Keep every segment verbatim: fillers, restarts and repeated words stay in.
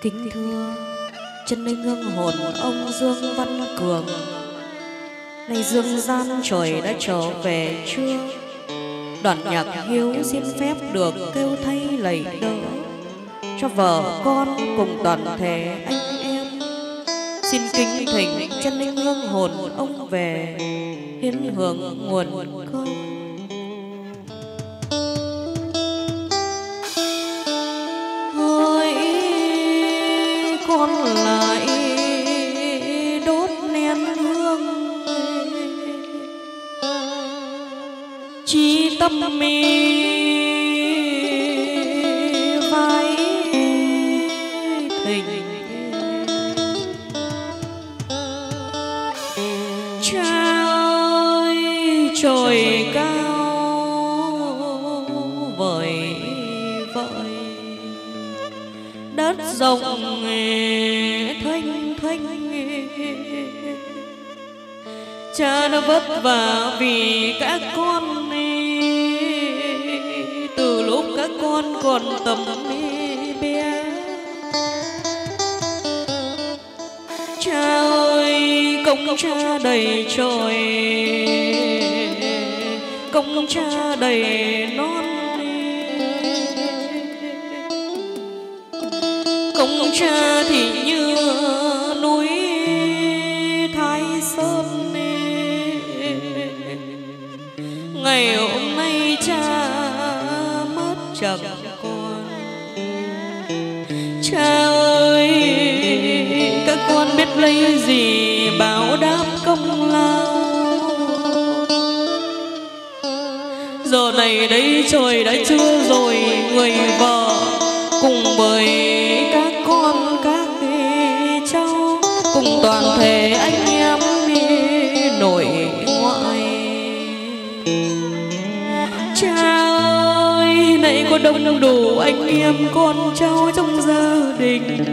Kính thưa chân linh hương hồn ông Dương Văn Cường, nay dương gian trời đã trở về chưa? Đoàn nhạc hiếu xin phép được kêu thay lạy đỡ cho vợ con cùng toàn thể anh em. Xin kính thỉnh chân linh hương hồn ông về hiến hưởng nguồn cơn. Hỡi con lại đốt nén hương, chí tâm mi vai thình. Cha ơi trời cao vời vợi, đất rộng thanh thanh. Cha đã vất vả vì các con, từ lúc các con còn tầm bé. Cha ơi công cha đầy trời, công cha đầy non. Công cha thì như núi Thái Sơn, ngày hôm nay cha mất chẳng còn. Cha ơi các con biết lấy gì báo đáp công lao. Giờ này đây trời đã trưa rồi, người vợ cùng với các con các cháu cùng toàn thể anh em nội ngoại. Cha ơi này có đông đủ anh em con cháu trong gia đình,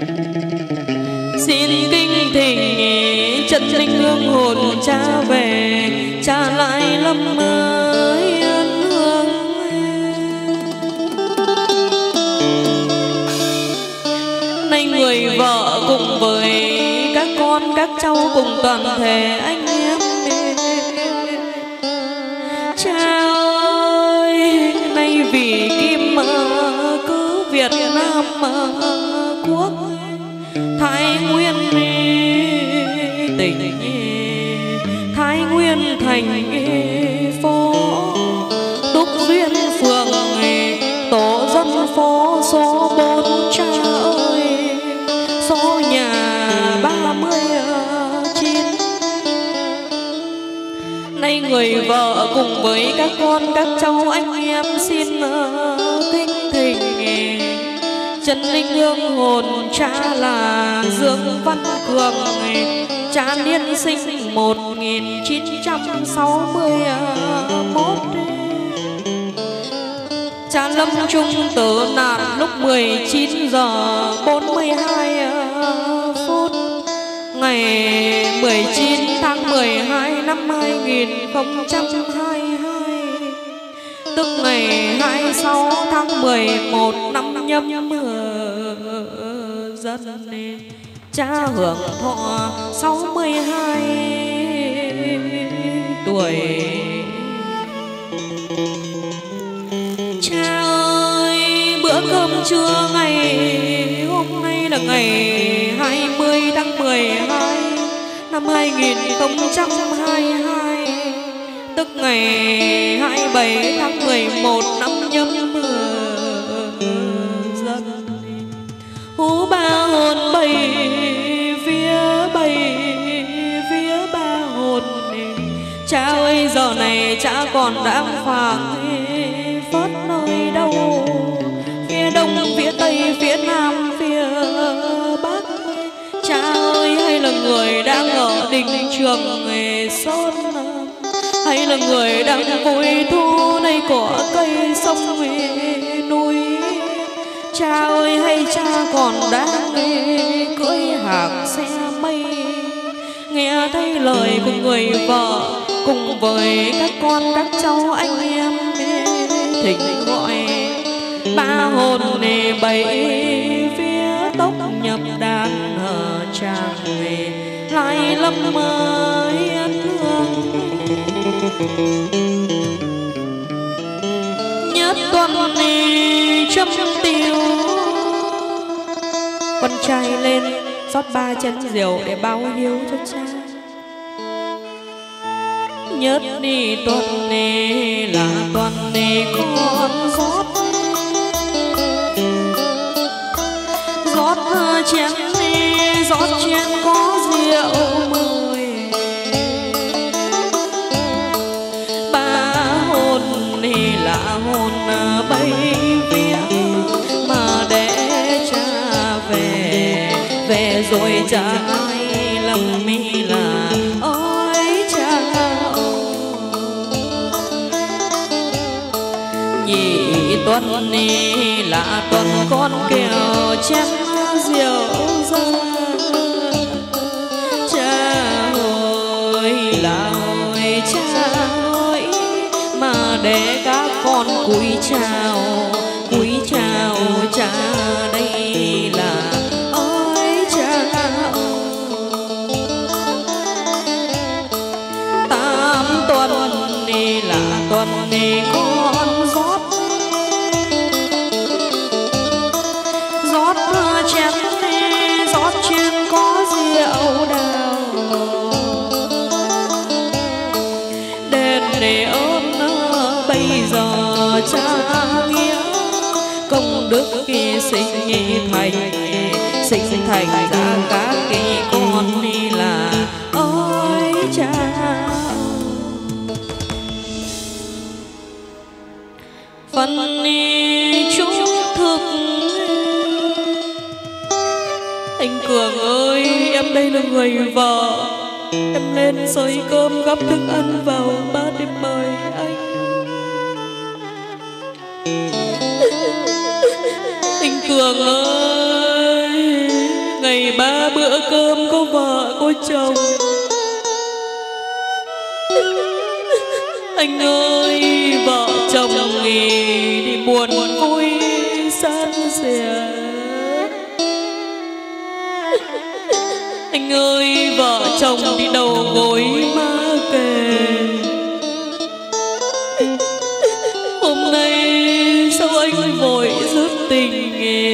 xin kinh thỉnh chân linh hương hồn cha về trả lại lâm ơi ân hương. Nay người vợ cùng với các con các cháu cùng toàn thể anh em. Cha ơi nay vì kim cứ Việt Nam quốc Thái Nguyên tỉnh Thái Nguyên thành phố Túc Duyên phường tổ dân phố số bốn. Cha ơi số nhà ba mươi chín. Nay người vợ cùng với các con các cháu anh em xin kính thỉnh chân linh hương hồn cha là Dương Văn Cường, cha niên sinh một nghìn chín trăm sáu mươi mốt. Cha lâm chung tử nạn lúc mười chín giờ bốn mươi hai phút ngày mười chín tháng mười hai năm hai nghìn không trăm hai mươi hai, tức ngày hai mươi sáu tháng mười một năm Nhâm Dần. Cha hưởng thọ sáu mươi hai tuổi. Cha ơi bữa cơm trưa ngày hôm nay là ngày hai mươi tháng mười hai năm hai nghìn không trăm hai mươi hai, tức ngày hai mươi bảy tháng mười một năm Nhâm Dần. Hú ba hồn bảy phía bảy phía ba hồn. Cha ơi giờ này cha còn đang phàng phất nơi đâu, phía đông phía tây phía nam phía bắc. Cha ơi hay là người đang ở đình Trường Sơn, hay là người đang vui thu nơi cỏ cây sông núi. Cha ơi hay cha còn đang cưỡi hàng xe mây, nghe thấy lời của người vợ cùng với các con các cháu anh em thỉnh gọi ba hồn nề bảy phía tốc chàng về lại lâm yên hương. Nhất tuần này chấm tiêu, con trai lên rót ba chén rượu để báo hiếu cho cha. Nhất đi tuần này là tuần này con rót rót chén này rót chén có rượu mời. Ba hồn này là hồn bay vía mà để cha về về rồi cha ai lầm mi là ôi cha. Nhị tuần này là tuần con kèo chén rượu ra. Cha ơi là ơi cha ơi mà để các con cúi chào cúi chào cha đây là ơi cha. Tám tuần này là tuần này con rót rót chén này rót chén có rượu đào. Đền để ơn bây giờ cha nghĩa công đức kỳ sinh thành sinh thành ra các cái con đi là ôi cha. Phần ni chúc thực anh Cường ơi, em đây là người vợ, em lên xới cơm gắp thức ăn vào bát để mời anh. Anh Cường ơi, ngày ba bữa cơm có vợ có chồng. Anh ơi, vợ chồng thì buồn vui san sẻ. Anh ơi, vợ chồng thì đầu gối má kề. Hôm nay sao anh vội dứt tình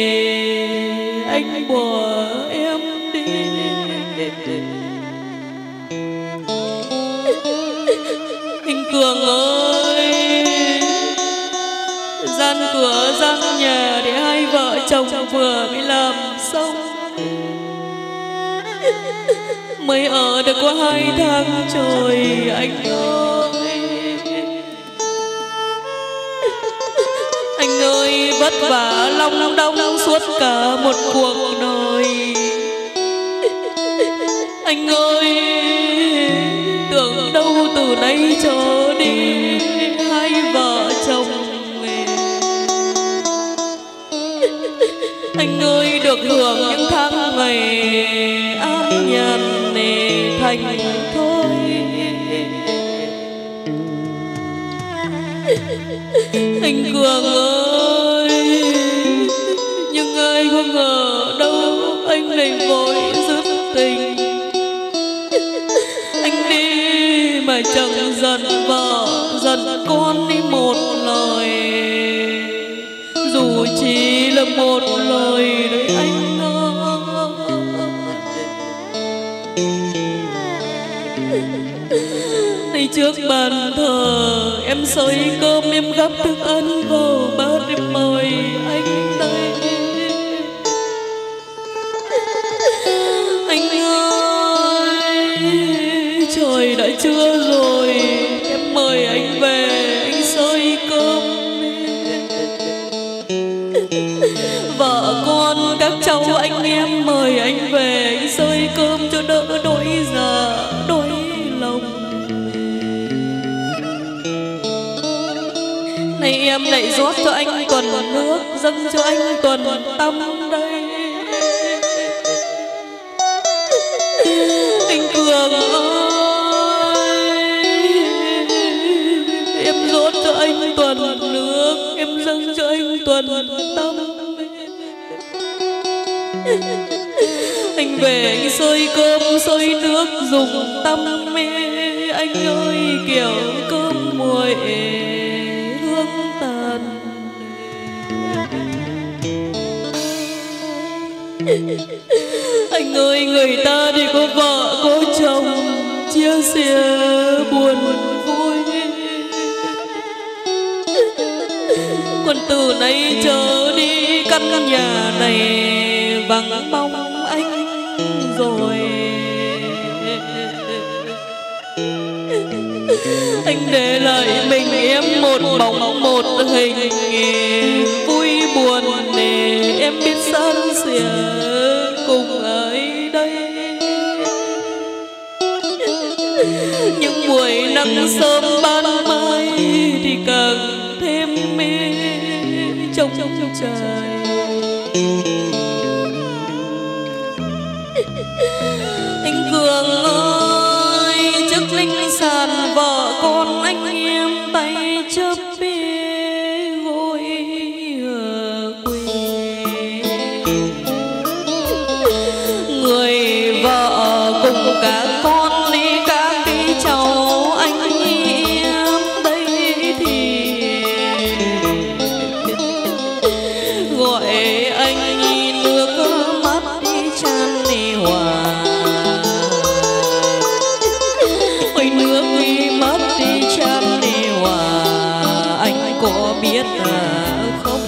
anh bỏ em đi. Anh Cường ơi, gian cửa gian nhà để hai vợ chồng vừa mới làm xong, mới ở được có hai tháng trời anh ơi. Anh ơi, vất vả long đong suốt cả một cuộc đời. Anh ơi, tưởng đâu từ nay trở đi hai vợ chồng anh ơi được hưởng những tháng ngày an nhàn để thành thôi. Anh Cường ơi, nhưng ai có ngờ đâu anh lại vội dứt tình. Anh đi mà chẳng dần vợ dần con đi một lời, dù chỉ là một lời đấy anh ơi. Này trước bàn thờ em xới cơm em gắp thức ăn vào bát em mời anh đây. Anh ơi, trời đã trưa rồi, em mời anh về anh xới cơm. Vợ con các cháu anh em mời anh về anh xơi cơm cho đỡ đói già đói lòng. Này em lại rót cho anh tuần nước, dâng cho anh tuần tâm đây. Anh Cường ơi, em rót cho anh tuần nước, em dâng cho anh tuần tâm. Anh về anh xơi cơm xơi nước dùng tâm mê, anh ơi kiểu cơm nguội hương tàn. Anh ơi người ta thì có vợ có chồng chia sẻ buồn vui, còn từ nay trở đi căn nhà này vắng bóng anh rồi. Anh để lại mình em một bóng một hình, vui buồn để em biết san sẻ cùng ai đây. Những buổi nắng sớm ban mai thì càng thêm mê trong trời. Anh Cường ơi, trước linh sàn vợ con anh em tay chấp bê gối ở quê. Người vợ cùng cả con đi các cái cháu anh em đây thì gọi anh nước mắt đi chan đi hòa. Ôi nước đi mất đi chan đi hòa, anh có biết là không?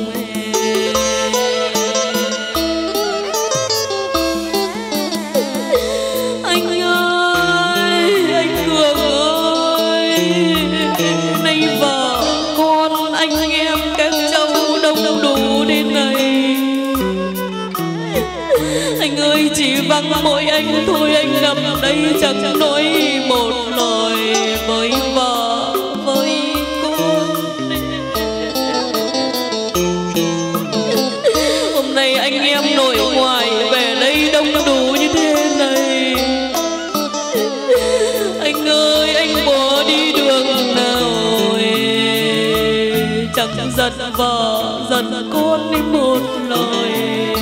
Anh ơi, anh Cường ơi, nay vợ con anh em các cháu đông đủ đến này. Anh ơi chỉ vắng mỗi anh thôi, anh nằm đây chẳng nói một lời với vợ với con. Hôm nay anh em nội ngoại về đây đông đủ như thế này. Anh ơi anh bỏ đi đường nào chẳng giận vợ giận con đi một lời.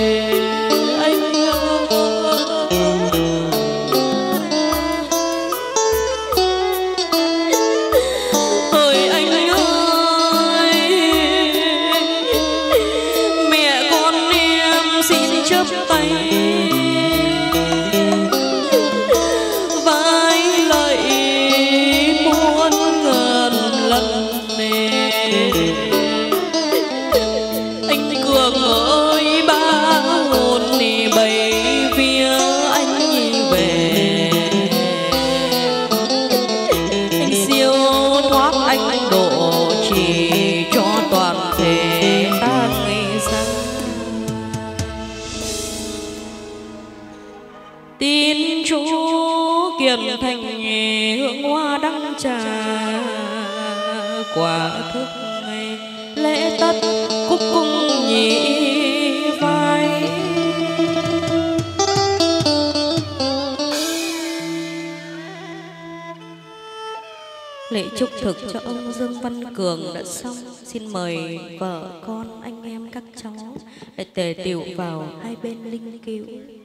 Chấp tay vái lạy muôn ngàn lần nè. Anh Cường ơi ba hồn thì bày phía anh về. Anh siêu thoát anh độ chỉ cho toàn thể ta ngày ra. Tin Chúa kiền thành hương hoa đăng trà, quả thức lễ tất cúc cung nhị vai. Lễ chúc thực cho ông Dương Văn Cường đã xong. Xin mời vợ con anh em các cháu để tề tựu vào hai bên linh cữu.